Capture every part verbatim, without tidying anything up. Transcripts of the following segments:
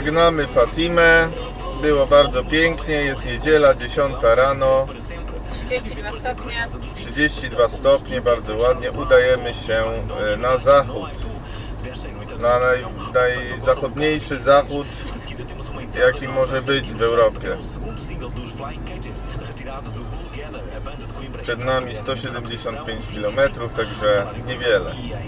Żegnamy Fatimę. Było bardzo pięknie, jest niedziela, dziesiąta rano. trzydzieści dwa stopnie. trzydzieści dwa stopnie, bardzo ładnie. Udajemy się na zachód. Na naj, najzachodniejszy zachód, jaki może być w Europie. Przed nami sto siedemdziesiąt pięć kilometrów, także niewiele.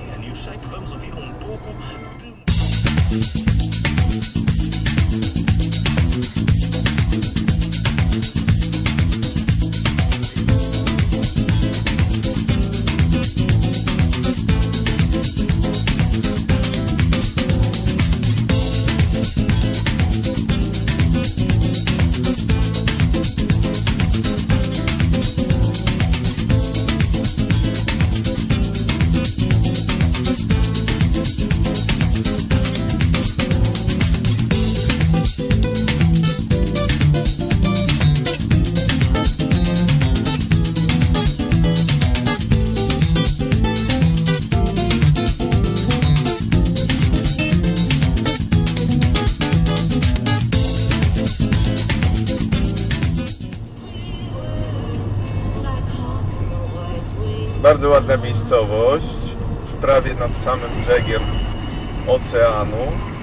Bardzo ładna miejscowość, już prawie nad samym brzegiem oceanu.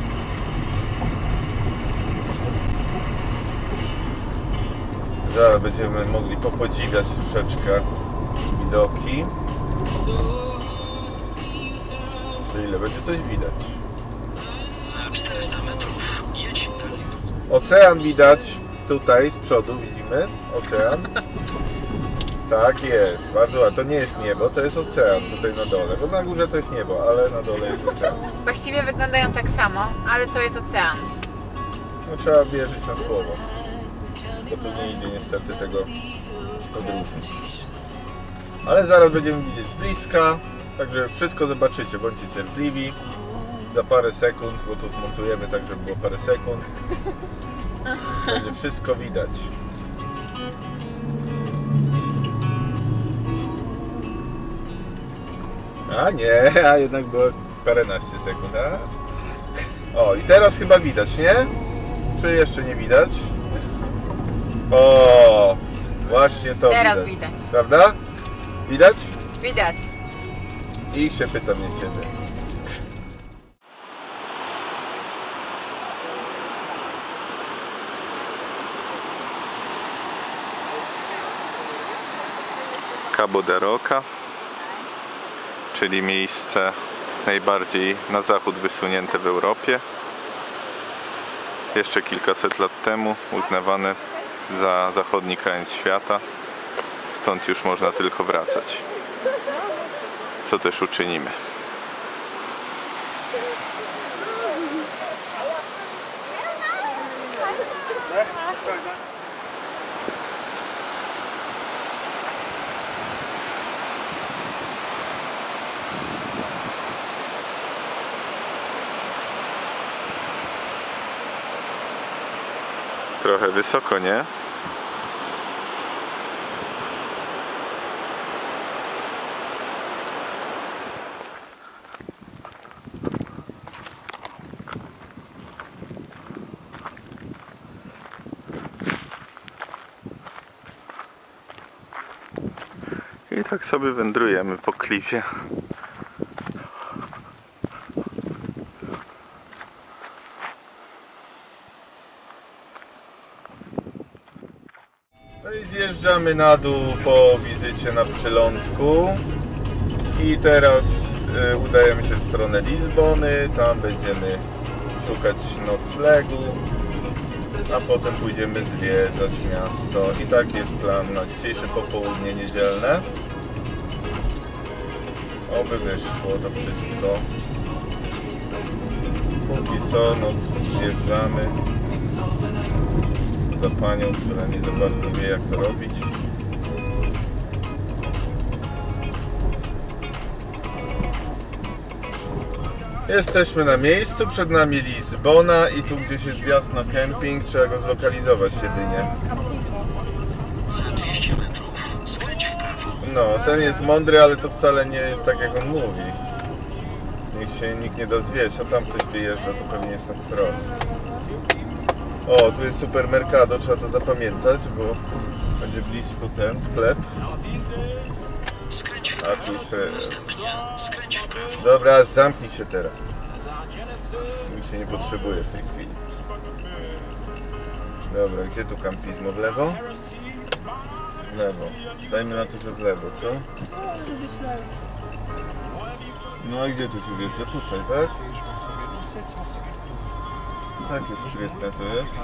Zaraz będziemy mogli popodziwiać troszeczkę widoki. To ile będzie coś widać? Za czterysta metrów jedź dalej. Ocean widać tutaj z przodu, widzimy ocean. Tak jest, bardzo ładnie. To nie jest niebo, to jest ocean tutaj na dole, bo na górze to jest niebo, ale na dole jest ocean. Właściwie wyglądają tak samo, ale to jest ocean. No, trzeba wierzyć na słowo, bo to nie idzie niestety tego odróżnić. Ale zaraz będziemy widzieć z bliska, także wszystko zobaczycie, bądźcie cierpliwi. Za parę sekund, bo tu zmontujemy tak, żeby było parę sekund. Będzie wszystko widać. A nie, a jednak było paręnaście sekund. A? O, i teraz chyba widać, nie? Czy jeszcze nie widać? O, właśnie to Teraz widać. widać. Prawda? Widać? Widać. I się pytam, nie ciebie. Cabo de Roca, czyli miejsce najbardziej na zachód wysunięte w Europie. Jeszcze kilkaset lat temu uznawane za zachodni krańc świata. Stąd już można tylko wracać, co też uczynimy. Trochę wysoko, nie? I tak sobie wędrujemy po klifie. No i zjeżdżamy na dół po wizycie na przylądku i teraz y, udajemy się w stronę Lizbony, tam będziemy szukać noclegu, a potem pójdziemy zwiedzać miasto i taki jest plan na dzisiejsze popołudnie niedzielne. Oby wyszło to wszystko. Póki co noc zjeżdżamy za panią, która nie za bardzo wie, jak to robić. Jesteśmy na miejscu, przed nami Lizbona i tu gdzieś jest wjazd na kemping, trzeba go zlokalizować jedynie. Za dwieście metrów skręć w prawo. No, ten jest mądry, ale to wcale nie jest tak, jak on mówi. Niech się nikt nie dozwie, a tam ktoś wyjeżdża, to pewnie jest na wprost. O, tu jest supermercado, trzeba to zapamiętać, bo będzie blisko ten sklep. Skręć w A prawo, tu jeszcze... następnie skręć w prawo. Dobra, zamknij się teraz. Nic się nie potrzebuje w tej chwili. Dobra, gdzie tu kampizmo? W lewo? W lewo. Dajmy na to, że w lewo, co? No i gdzie tu się wjeżdża? Tutaj, tak? Takie sprytne to jest.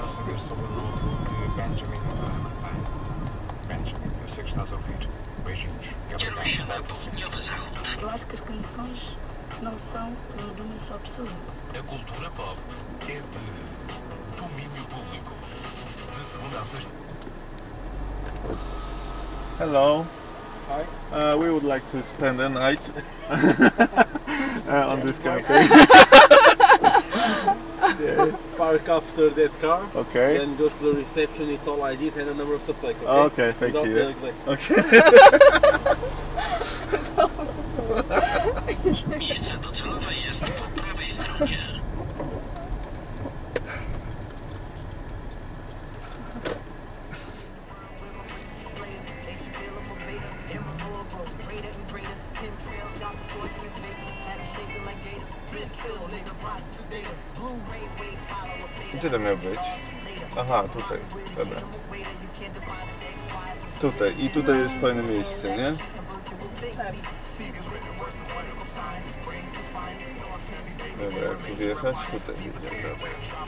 Kieruj się na południowy zachód. Eu acho que as canções não são de uma só pessoa. A cultura pop é de domínio público. De segunda a sexta. Hello. Hi. Uh, we would like to spend a night uh, on this cafe. Yeah. Park after that car, Okay. then go to the reception, it all I D and a number of the plate. Okay, Okay, thank Without you. the glass. Okay. Miejsce docelowe jest po prawej stronie. Gdzie to miał być? Aha, tutaj. Dobra. Tutaj. I tutaj jest fajne miejsce, nie? Dobra, jak tu wjechać? Tutaj jedziemy. Dobra.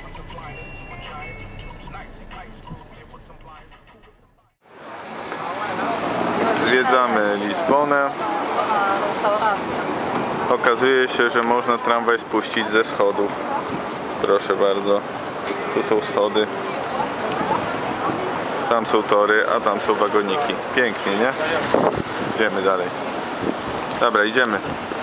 Zwiedzamy Lizbonę. Restauracja. Okazuje się, że można tramwaj spuścić ze schodów. Proszę bardzo. Tu są schody. Tam są tory, a tam są wagoniki. Pięknie, nie? Idziemy dalej. Dobra, idziemy.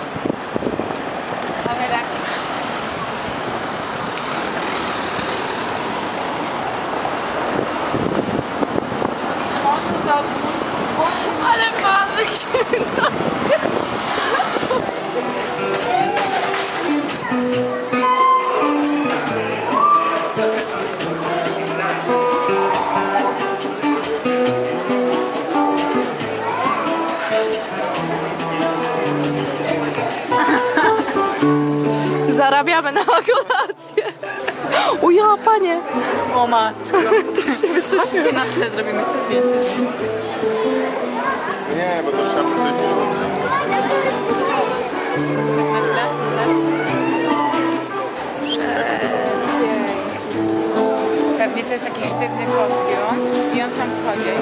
Ale mamy księdza. Zarabiamy na kolację. O ja, panie. O matko. To się wystraszyło. Chodźcie na tle, zrobimy sobie zdjęcie. Nie, bo to trzeba coś wziąć. Na tle? Pewnie to jest jakiś sztywny kostium i on tam wchodzi.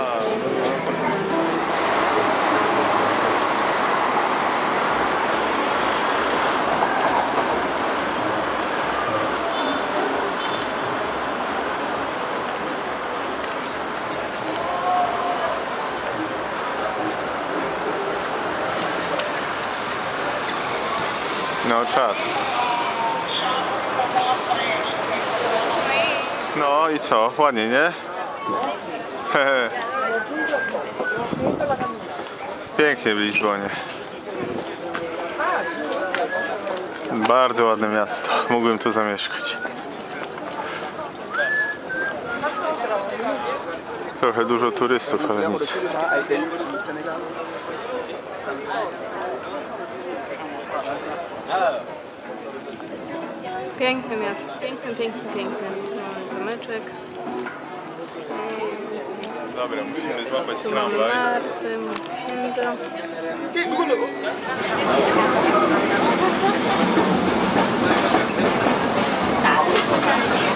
No czas. No i co? Ładnie, nie? Hehe. Pięknie w Lizbonie. Bardzo ładne miasto. Mógłbym tu zamieszkać. Trochę dużo turystów, ale nic. Piękne miasto. Piękne, piękne, piękne. Mamy zameczek. Dobra, musimy złapać Tu mamy tramwaj. Martę, księdza. Tak.